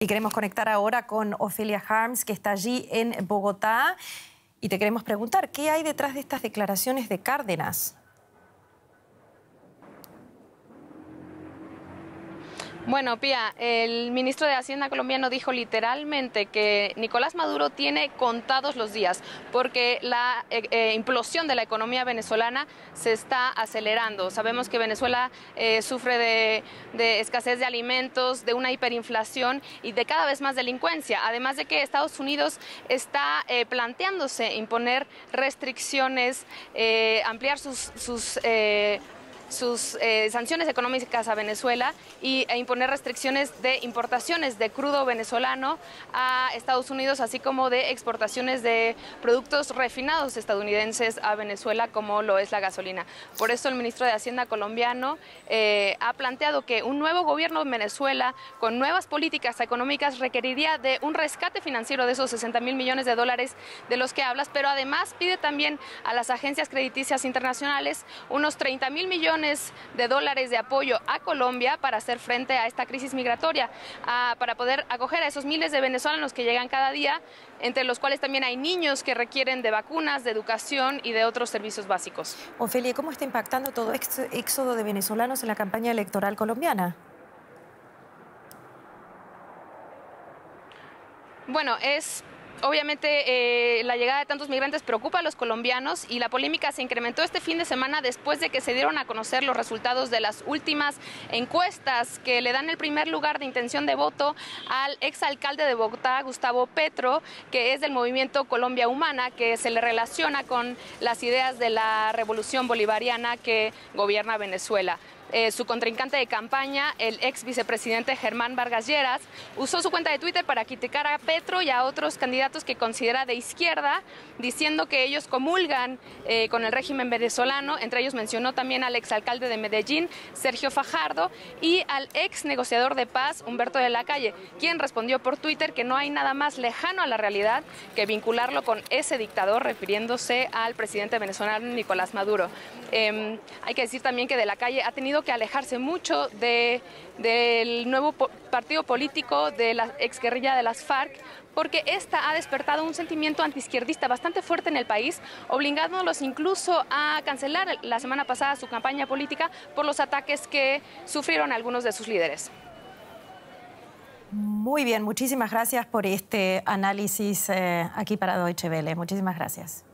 Y queremos conectar ahora con Ofelia Harms, que está allí en Bogotá. Y te queremos preguntar, ¿qué hay detrás de estas declaraciones de Cárdenas? Bueno, Pía, el ministro de Hacienda colombiano dijo literalmente que Nicolás Maduro tiene contados los días porque la implosión de la economía venezolana se está acelerando. Sabemos que Venezuela sufre de escasez de alimentos, de una hiperinflación y de cada vez más delincuencia. Además de que Estados Unidos está planteándose imponer restricciones, ampliar sus sanciones económicas a Venezuela e imponer restricciones de importaciones de crudo venezolano a Estados Unidos, así como de exportaciones de productos refinados estadounidenses a Venezuela, como lo es la gasolina. Por eso el ministro de Hacienda colombiano ha planteado que un nuevo gobierno en Venezuela, con nuevas políticas económicas, requeriría de un rescate financiero de esos 60.000 millones de dólares de los que hablas, pero además pide también a las agencias crediticias internacionales unos 30.000 millones de dólares de apoyo a Colombia para hacer frente a esta crisis migratoria, para poder acoger a esos miles de venezolanos que llegan cada día, entre los cuales también hay niños que requieren de vacunas, de educación y de otros servicios básicos. Ofelia, ¿cómo está impactando todo este éxodo de venezolanos en la campaña electoral colombiana? Bueno, obviamente la llegada de tantos migrantes preocupa a los colombianos y la polémica se incrementó este fin de semana después de que se dieron a conocer los resultados de las últimas encuestas que le dan el primer lugar de intención de voto al exalcalde de Bogotá, Gustavo Petro, que es del movimiento Colombia Humana, que se le relaciona con las ideas de la revolución bolivariana que gobierna Venezuela. Su contrincante de campaña, el ex vicepresidente Germán Vargas Lleras, usó su cuenta de Twitter para criticar a Petro y a otros candidatos que considera de izquierda, diciendo que ellos comulgan con el régimen venezolano. Entre ellos mencionó también al exalcalde de Medellín, Sergio Fajardo, y al ex negociador de paz, Humberto de la Calle, quien respondió por Twitter que no hay nada más lejano a la realidad que vincularlo con ese dictador, refiriéndose al presidente venezolano Nicolás Maduro. Hay que decir también que de la Calle ha tenido que alejarse mucho del nuevo partido político de la exguerrilla de las FARC, porque esta ha despertado un sentimiento antiizquierdista bastante fuerte en el país, obligándolos incluso a cancelar la semana pasada su campaña política por los ataques que sufrieron algunos de sus líderes. Muy bien, muchísimas gracias por este análisis aquí para Deutsche Welle. Muchísimas gracias.